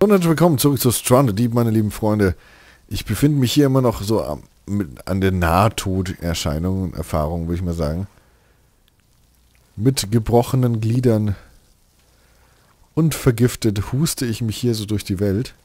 Und herzlich willkommen zurück zu Stranded Deep, meine lieben Freunde. Ich befinde mich hier immer noch so an der Nahtoderscheinung und Erfahrung, würde ich mal sagen. Mit gebrochenen Gliedern und vergiftet huste ich mich hier so durch die Welt.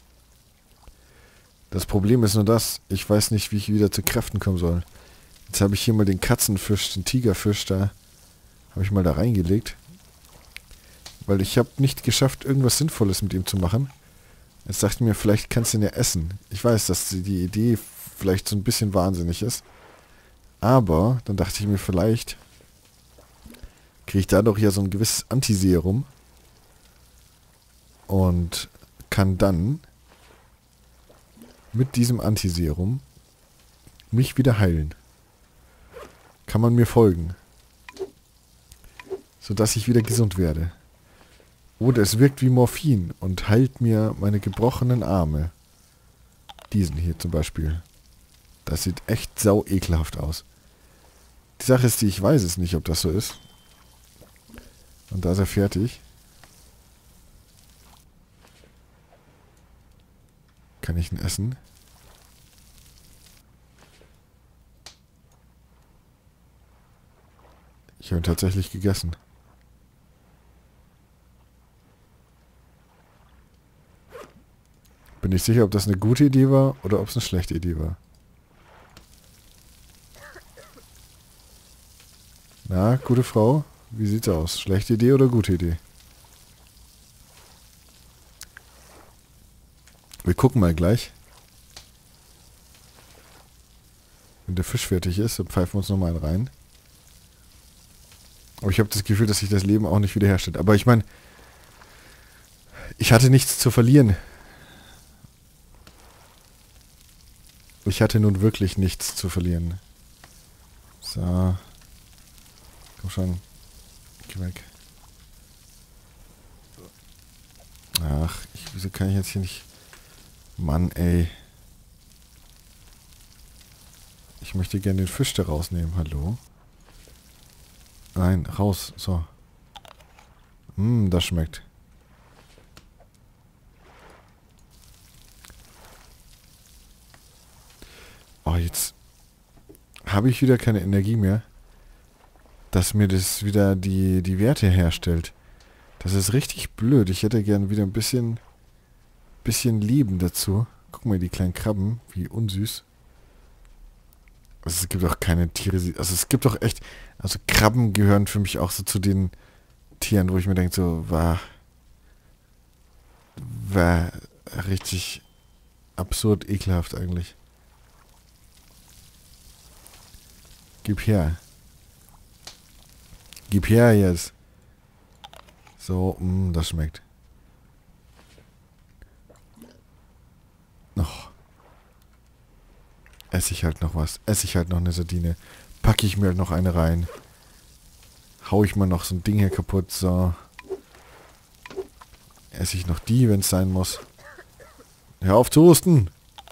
Das Problem ist nur das, ich weiß nicht, wie ich wieder zu Kräften kommen soll. Jetzt habe ich hier mal den Katzenfisch, den Tigerfisch da, habe ich mal da reingelegt. Weil ich habe nicht geschafft, irgendwas Sinnvolles mit ihm zu machen. Jetzt dachte ich mir, vielleicht kannst du ihn ja essen. Ich weiß, dass die Idee vielleicht so ein bisschen wahnsinnig ist. Aber dann dachte ich mir, vielleicht kriege ich dadurch ja so ein gewisses Antiserum. Und kann dann mit diesem Antiserum mich wieder heilen. Kann man mir folgen. Sodass ich wieder gesund werde. Oder es wirkt wie Morphin und heilt mir meine gebrochenen Arme. Diesen hier zum Beispiel. Das sieht echt sau ekelhaft aus. Die Sache ist die, ich weiß es nicht, ob das so ist. Und da ist er fertig. Kann ich ihn essen? Ich habe ihn tatsächlich gegessen. Bin nicht sicher, ob das eine gute Idee war oder ob es eine schlechte Idee war. Na, gute Frau, wie sieht's aus? Schlechte Idee oder gute Idee? Wir gucken mal gleich. Wenn der Fisch fertig ist, dann pfeifen wir uns nochmal einen rein. Aber ich habe das Gefühl, dass sich das Leben auch nicht wiederherstellt. Aber ich meine, ich hatte nichts zu verlieren. Ich hatte nun wirklich nichts zu verlieren. So. Komm schon. Geh weg. Ach, wieso kann ich jetzt hier nicht... Mann, ey. Ich möchte gerne den Fisch da rausnehmen. Hallo? Nein, raus. So. Das schmeckt. Oh, jetzt habe ich wieder keine Energie mehr, dass mir das wieder die Werte herstellt. Das ist richtig blöd. Ich hätte gern wieder ein bisschen Leben dazu. Guck mal, die kleinen Krabben, wie unsüß. Also es gibt auch keine Tiere, also es gibt doch echt, also Krabben gehören für mich auch so zu den Tieren, wo ich mir denke, so, war richtig absurd ekelhaft eigentlich. Gib her. Gib her jetzt. So, das schmeckt. Noch. Esse ich halt noch was. Esse ich halt noch eine Sardine. Packe ich mir halt noch eine rein. Hau ich mal noch so ein Ding hier kaputt. So. Esse ich noch die, wenn es sein muss. Hör auf zu husten.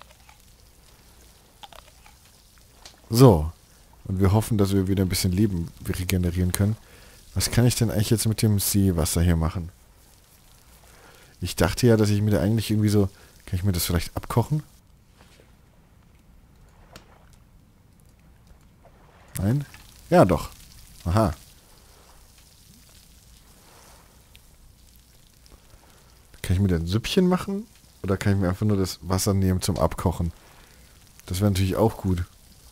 So. Und wir hoffen, dass wir wieder ein bisschen Leben regenerieren können. Was kann ich denn eigentlich jetzt mit dem Seewasser hier machen? Ich dachte ja, dass ich mir da eigentlich irgendwie so... Kann ich mir das vielleicht abkochen? Nein? Ja, doch. Aha. Kann ich mir da ein Süppchen machen? Oder kann ich mir einfach nur das Wasser nehmen zum Abkochen? Das wäre natürlich auch gut.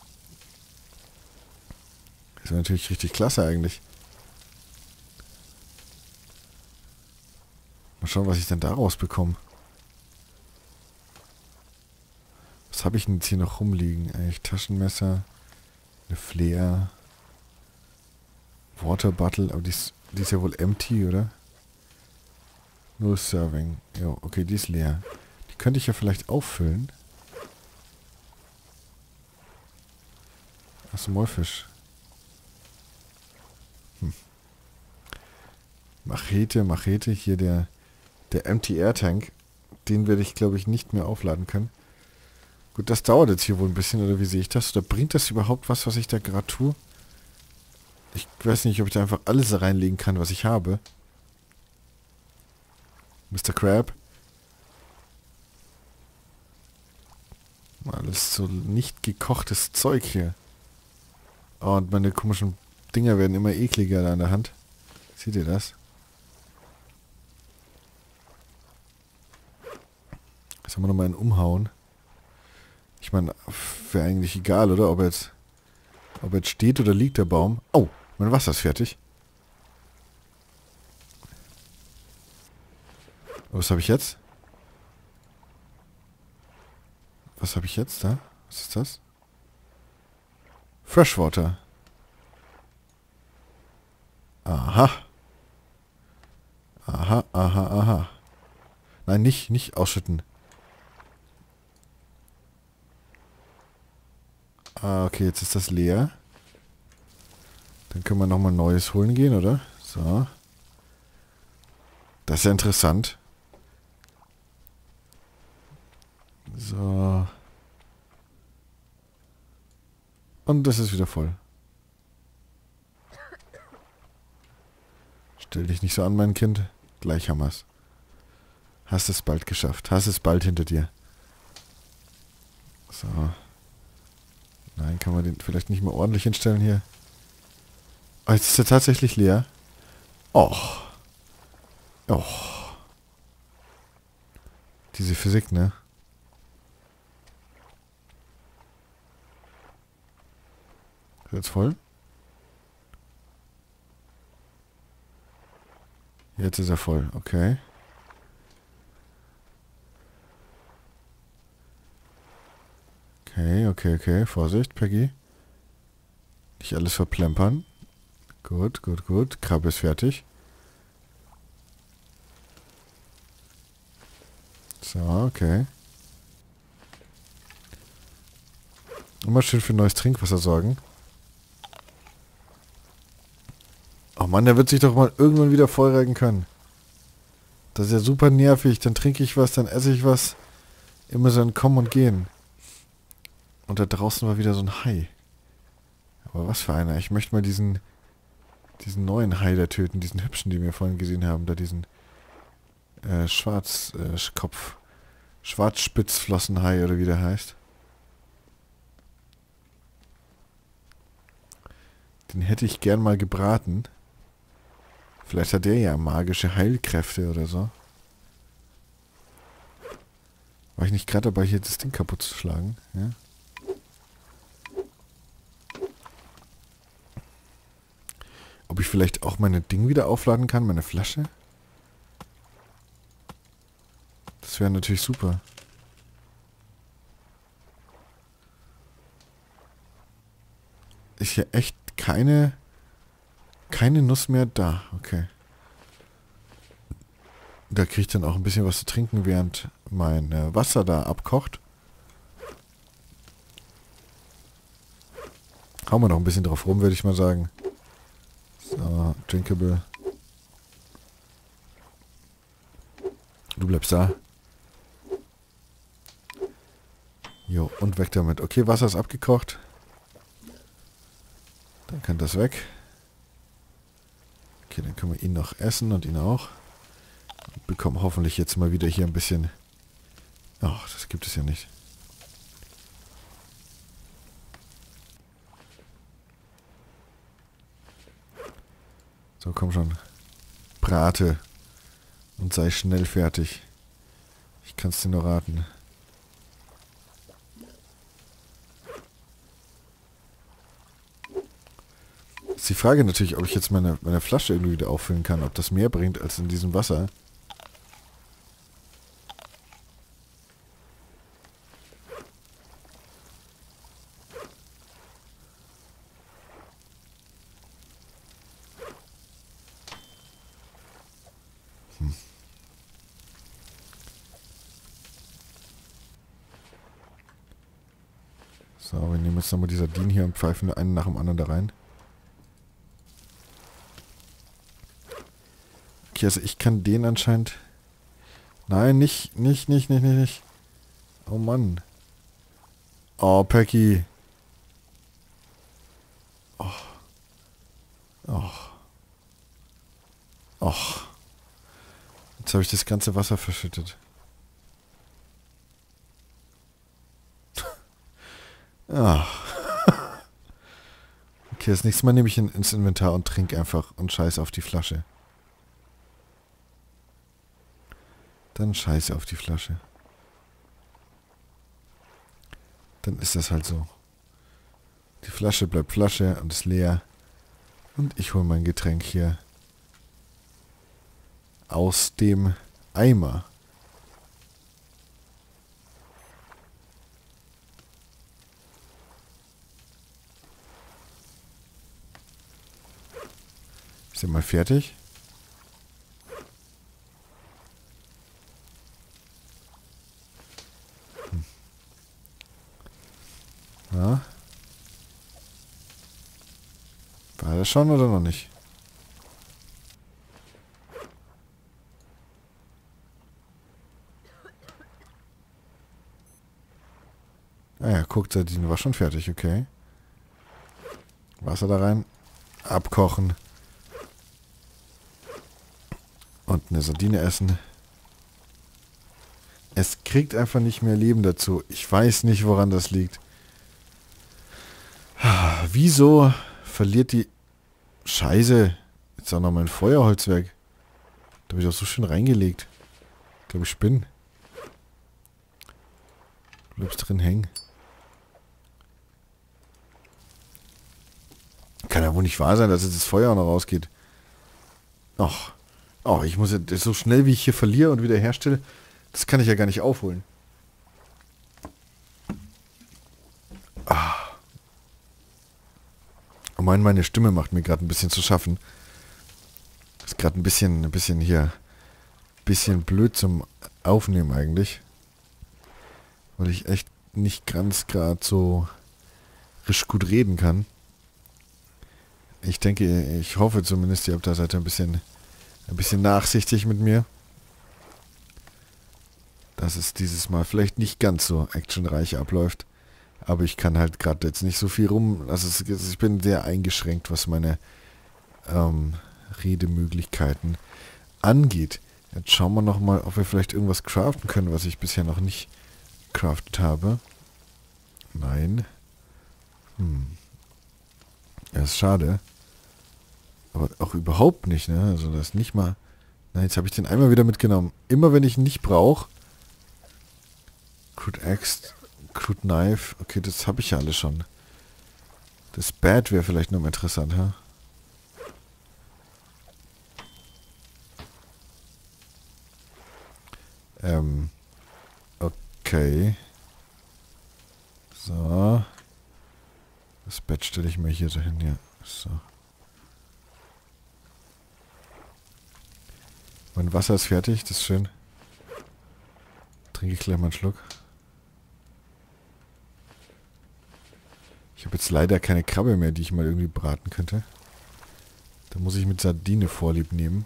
Das wäre natürlich richtig klasse eigentlich. Mal schauen, was ich dann daraus bekomme. Was habe ich denn jetzt hier noch rumliegen? Eigentlich Taschenmesser, eine Flair, Water Bottle, aber die ist ja wohl empty, oder? Nur Serving. Jo, okay, die ist leer. Die könnte ich ja vielleicht auffüllen. Achso, Mollfisch. Machete, hier der Empty Air Tank. Den werde ich, glaube ich, nicht mehr aufladen können. Gut, das dauert jetzt hier wohl ein bisschen, oder wie sehe ich das? Oder bringt das überhaupt was ich da gerade tue? Ich weiß nicht, ob ich da einfach alles reinlegen kann, was ich habe. Mr. Crab. Alles so nicht gekochtes Zeug hier. Oh, und meine komischen Dinger werden immer ekliger da an der Hand. Seht ihr das? Jetzt haben wir nochmal einen Umhauen. Ich meine, wäre eigentlich egal, oder? Ob er jetzt steht oder liegt, der Baum. Oh, mein Wasser ist fertig. Was habe ich jetzt? Was habe ich jetzt da? Was ist das? Freshwater. Aha. Aha, aha, aha. Nein, nicht ausschütten. Ah, okay, jetzt ist das leer. Dann können wir nochmal Neues holen gehen, oder? So. Das ist ja interessant. So. Und das ist wieder voll. Stell dich nicht so an, mein Kind. Gleich haben wir's. Hast es bald geschafft. Hast es bald hinter dir. So. Nein, kann man den vielleicht nicht mal ordentlich hinstellen hier. Oh, jetzt ist er tatsächlich leer. Och. Och. Diese Physik, ne? Ist jetzt voll? Jetzt ist er voll, okay. Okay, Vorsicht, Peggy. Nicht alles verplempern. Gut. Krabbe ist fertig. So, okay. Immer schön für neues Trinkwasser sorgen. Oh Mann, der wird sich doch mal irgendwann wieder vollreigen können. Das ist ja super nervig. Dann trinke ich was, dann esse ich was. Immer so ein Kommen und Gehen. Und da draußen war wieder so ein Hai. Aber was für einer. Ich möchte mal diesen neuen Hai da töten. Diesen hübschen, den wir vorhin gesehen haben. Da diesen Schwarzspitzflossenhai oder wie der heißt. Den hätte ich gern mal gebraten. Vielleicht hat der ja magische Heilkräfte oder so. War ich nicht gerade dabei, hier das Ding kaputt zu schlagen? Ja? Ob ich vielleicht auch meine Ding wieder aufladen kann, meine Flasche? Das wäre natürlich super. Ist ja echt keine Nuss mehr da. Okay. Da kriege ich dann auch ein bisschen was zu trinken, während mein Wasser da abkocht. Hauen wir noch ein bisschen drauf rum, würde ich mal sagen. So, drinkable. Du bleibst da. Jo, und weg damit. Okay, Wasser ist abgekocht. Dann kann das weg. Okay, dann können wir ihn noch essen und ihn auch. Und bekommen hoffentlich jetzt mal wieder hier ein bisschen... Ach, das gibt es ja nicht. So, komm schon. Brate. Und sei schnell fertig. Ich kann es dir nur raten. Ist die Frage natürlich, ob ich jetzt meine Flasche irgendwie wieder auffüllen kann. Ob das mehr bringt als in diesem Wasser. So, wir nehmen jetzt nochmal die Sardinen hier und pfeifen einen nach dem anderen da rein. Okay, also ich kann den anscheinend... Nein, nicht. Oh Mann. Oh, Peggy. Oh. Jetzt habe ich das ganze Wasser verschüttet. Ach. Okay, das nächste Mal nehme ich ihn ins Inventar und trinke einfach und scheiße auf die Flasche. Dann scheiße auf die Flasche. Dann ist das halt so. Die Flasche bleibt Flasche und ist leer. Und ich hole mein Getränk hier aus dem Eimer. Sind wir fertig? Ja. War das schon oder noch nicht? Ah ja, guckt, Sardine war schon fertig, okay. Wasser da rein. Abkochen. Und eine Sardine essen. Es kriegt einfach nicht mehr Leben dazu. Ich weiß nicht, woran das liegt. Wieso verliert die... Scheiße. Jetzt auch noch mein Feuerholz weg. Da habe ich auch so schön reingelegt. Ich glaube, ich spinne. Du bleibst drin hängen. Kann ja wohl nicht wahr sein, dass jetzt das Feuer auch noch rausgeht. Och. Oh, ich muss jetzt so schnell, wie ich hier verliere und wieder herstelle, das kann ich ja gar nicht aufholen. Ah. Oh Mann, meine Stimme macht mir gerade ein bisschen zu schaffen. Ist gerade ein bisschen hier, bisschen blöd zum Aufnehmen eigentlich. Weil ich echt nicht ganz gerade so richtig gut reden kann. Ich denke, ich hoffe zumindest, ihr habt da seid ein bisschen nachsichtig mit mir. Dass es dieses Mal vielleicht nicht ganz so actionreich abläuft. Aber ich kann halt gerade jetzt nicht so viel rum. Also ich bin sehr eingeschränkt, was meine Redemöglichkeiten angeht. Jetzt schauen wir nochmal, ob wir vielleicht irgendwas craften können, was ich bisher noch nicht craftet habe. Nein. Ja, ist schade. Aber auch überhaupt nicht, ne? Also das nicht mal... Na, jetzt habe ich den einmal wieder mitgenommen. Immer wenn ich ihn nicht brauche. Crude Axe, Crude Knife. Okay, das habe ich ja alle schon. Das Bad wäre vielleicht noch mal interessant, ha? Okay. So. Das Bett stelle ich mal hier so hin, ja. So. Mein Wasser ist fertig, das ist schön. Trinke ich gleich mal einen Schluck. Ich habe jetzt leider keine Krabbe mehr, die ich mal irgendwie braten könnte. Da muss ich mit Sardine Vorlieb nehmen.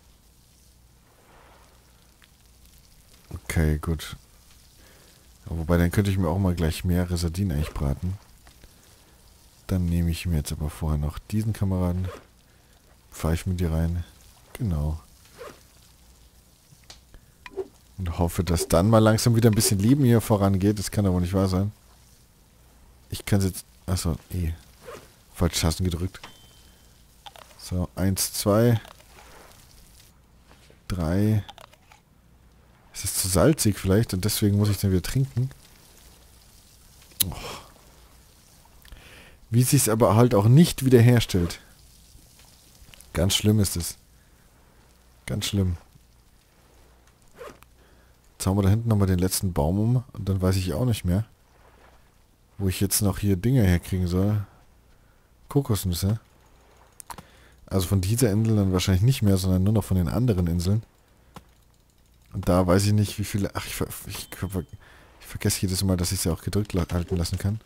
Okay, gut. Wobei, dann könnte ich mir auch mal gleich mehrere Sardinen eigentlich braten. Dann nehme ich mir jetzt aber vorher noch diesen Kameraden. Fahre ich mit dir rein. Genau. Und hoffe, dass dann mal langsam wieder ein bisschen Leben hier vorangeht. Das kann aber nicht wahr sein. Ich kann es jetzt... Achso, falsch Tasten gedrückt. So, 1, 2, 3. Ist es zu salzig vielleicht und deswegen muss ich dann wieder trinken. Oh. Wie es sich aber halt auch nicht wiederherstellt. Ganz schlimm ist es. Ganz schlimm. Jetzt hauen wir da hinten nochmal den letzten Baum um und dann weiß ich auch nicht mehr, wo ich jetzt noch hier Dinge herkriegen soll. Kokosnüsse. Also von dieser Insel dann wahrscheinlich nicht mehr, sondern nur noch von den anderen Inseln. Und da weiß ich nicht, wie viele... Ach, ich vergesse jedes Mal, dass ich sie auch gedrückt halten lassen kann.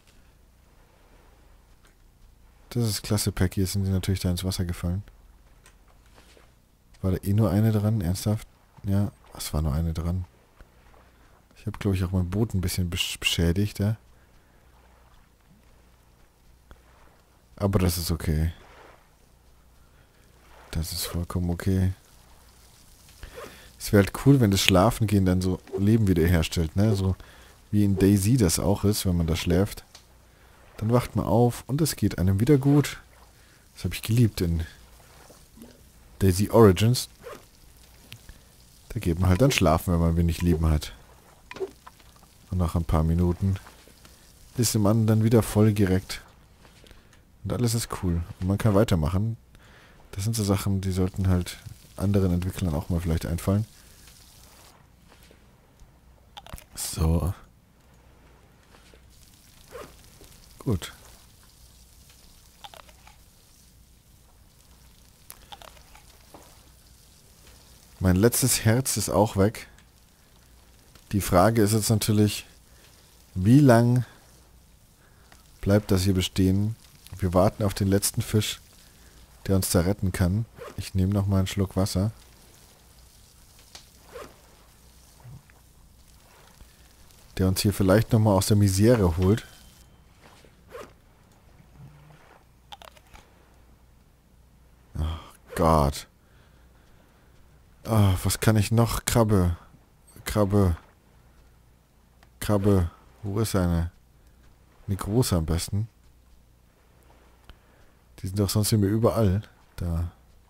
Das ist klasse, Packy. Jetzt sind die natürlich da ins Wasser gefallen. War da eh nur eine dran? Ernsthaft? Ja, es war nur eine dran. Ich habe, glaube ich, auch mein Boot ein bisschen beschädigt, ja. Aber das ist okay. Das ist vollkommen okay. Es wäre halt cool, wenn das Schlafengehen dann so Leben wiederherstellt, ne? So wie in DayZ das auch ist, wenn man da schläft. Dann wacht man auf und es geht einem wieder gut. Das habe ich geliebt in Daisy Origins. Da geht man halt dann schlafen, wenn man wenig Leben hat. Und nach ein paar Minuten ist man dann wieder voll gereckt. Und alles ist cool. Und man kann weitermachen. Das sind so Sachen, die sollten halt anderen Entwicklern auch mal vielleicht einfallen. So. Gut. Mein letztes Herz ist auch weg. Die Frage ist jetzt natürlich, wie lang bleibt das hier bestehen? Wir warten auf den letzten Fisch, der uns da retten kann. Ich nehme noch mal einen Schluck Wasser. Der uns hier vielleicht noch mal aus der Misere holt. Oh Gott. Oh, was kann ich noch? Krabbe. Krabbe. Krabbe. Wo ist eine? Eine große am besten. Die sind doch sonst immer überall. Da.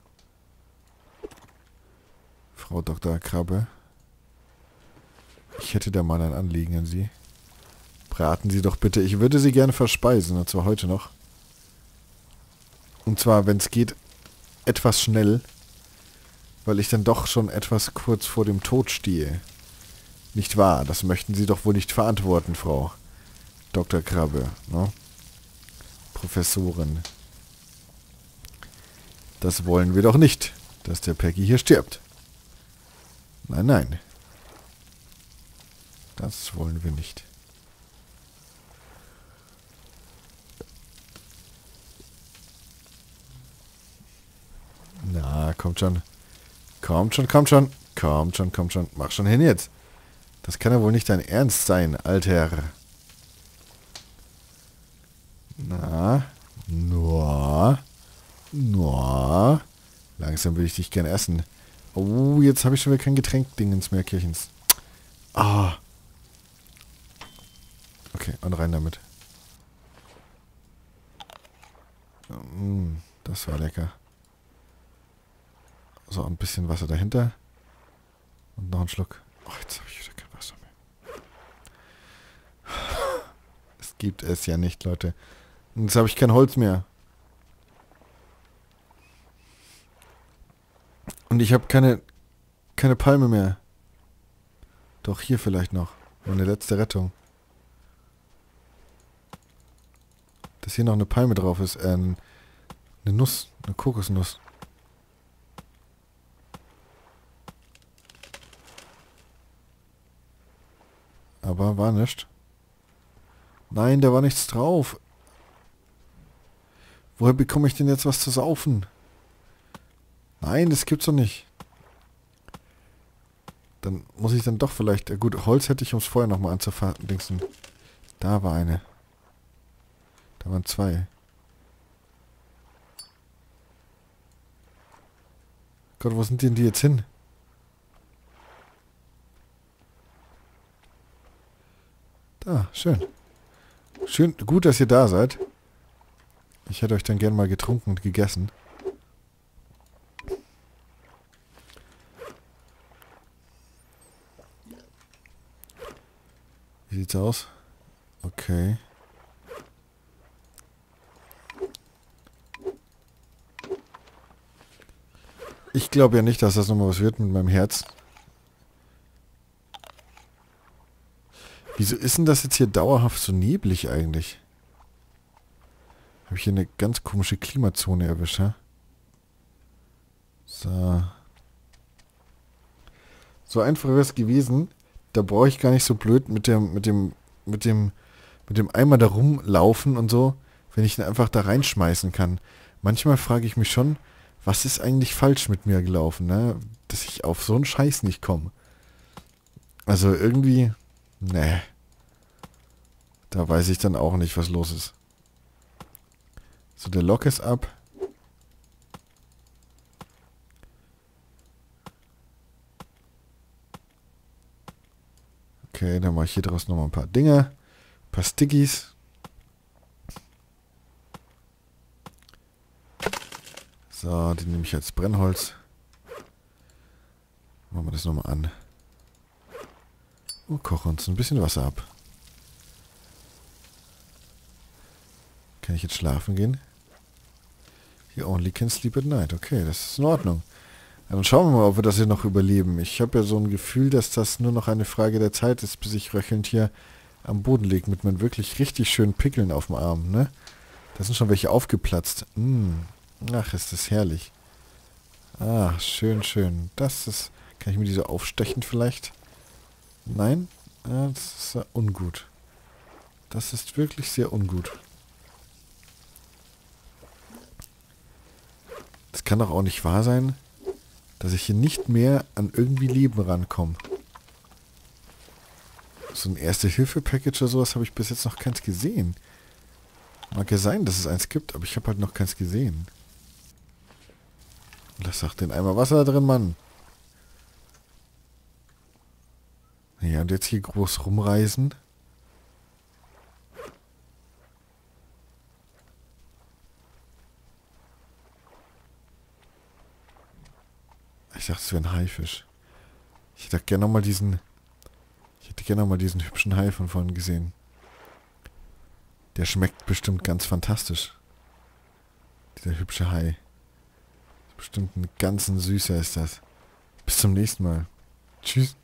Frau Dr. Krabbe. Ich hätte da mal ein Anliegen an Sie. Braten Sie doch bitte. Ich würde Sie gerne verspeisen. Und zwar heute noch. Und zwar, wenn es geht, etwas schnell. Weil ich dann doch schon etwas kurz vor dem Tod stehe. Nicht wahr? Das möchten Sie doch wohl nicht verantworten, Frau Dr. Krabbe, ne? Professorin. Das wollen wir doch nicht, dass der Peggy hier stirbt. Nein, nein. Das wollen wir nicht. Na, kommt schon. Kommt schon, kommt schon. Kommt schon, kommt schon. Mach schon hin jetzt. Das kann ja wohl nicht dein Ernst sein, Alter. Na, nur. Nur. Langsam will ich dich gern essen. Oh, jetzt habe ich schon wieder kein Getränk-Dingens mehr, Kirchens. Ah. Okay, und rein damit. Das war lecker. So, ein bisschen Wasser dahinter. Und noch einen Schluck. Oh, jetzt habe ich wieder kein Wasser mehr. Es gibt es ja nicht, Leute. Und jetzt habe ich kein Holz mehr. Und ich habe keine Palme mehr. Doch, hier vielleicht noch. Meine letzte Rettung. Dass hier noch eine Palme drauf ist. Eine Nuss. Eine Kokosnuss. Aber war nichts. Nein, da war nichts drauf. Woher bekomme ich denn jetzt was zu saufen? Nein, das gibt's doch nicht. Dann muss ich dann doch vielleicht... Gut, Holz hätte ich, um es vorher nochmal anzufahren. Da war eine. Da waren zwei. Gott, wo sind denn die jetzt hin? Da, schön. Schön, gut, dass ihr da seid. Ich hätte euch dann gern mal getrunken und gegessen. Wie sieht's aus? Okay. Ich glaube ja nicht, dass das nochmal was wird mit meinem Herz. Wieso ist denn das jetzt hier dauerhaft so neblig eigentlich? Habe ich hier eine ganz komische Klimazone erwischt, ha? So. So einfach wäre es gewesen. Da brauche ich gar nicht so blöd mit dem Eimer da rumlaufen und so, wenn ich ihn einfach da reinschmeißen kann. Manchmal frage ich mich schon, was ist eigentlich falsch mit mir gelaufen, ne? Dass ich auf so einen Scheiß nicht komme. Also irgendwie, ne. Da weiß ich dann auch nicht, was los ist. So, der Lock ist ab. Okay, dann mache ich hier draus nochmal ein paar Dinge. Ein paar Stickies. So, die nehme ich als Brennholz. Machen wir das nochmal an. Und kochen uns ein bisschen Wasser ab. Kann ich jetzt schlafen gehen? You only can sleep at night. Okay, das ist in Ordnung. Ja, dann schauen wir mal, ob wir das hier noch überleben. Ich habe ja so ein Gefühl, dass das nur noch eine Frage der Zeit ist, bis ich röchelnd hier am Boden liege mit meinen wirklich richtig schönen Pickeln auf dem Arm, ne? Da sind schon welche aufgeplatzt. Ach, ist das herrlich. Ah, schön, schön. Das ist... Kann ich mir diese aufstechen vielleicht? Nein? Ja, das ist ja ungut. Das ist wirklich sehr ungut. Das kann doch auch nicht wahr sein, dass ich hier nicht mehr an irgendwie Leben rankomme. So ein Erste-Hilfe-Package oder sowas habe ich bis jetzt noch keins gesehen. Mag ja sein, dass es eins gibt, aber ich habe halt noch keins gesehen. Lass doch den Eimer Wasser da drin, Mann. Ja, und jetzt hier groß rumreisen. Ich dachte, es wäre ein Haifisch. Ich hätte gerne nochmal diesen... Ich hätte gerne nochmal diesen hübschen Hai von vorhin gesehen. Der schmeckt bestimmt ganz fantastisch. Dieser hübsche Hai. Bestimmt ein ganzen Süßer ist das. Bis zum nächsten Mal. Tschüss.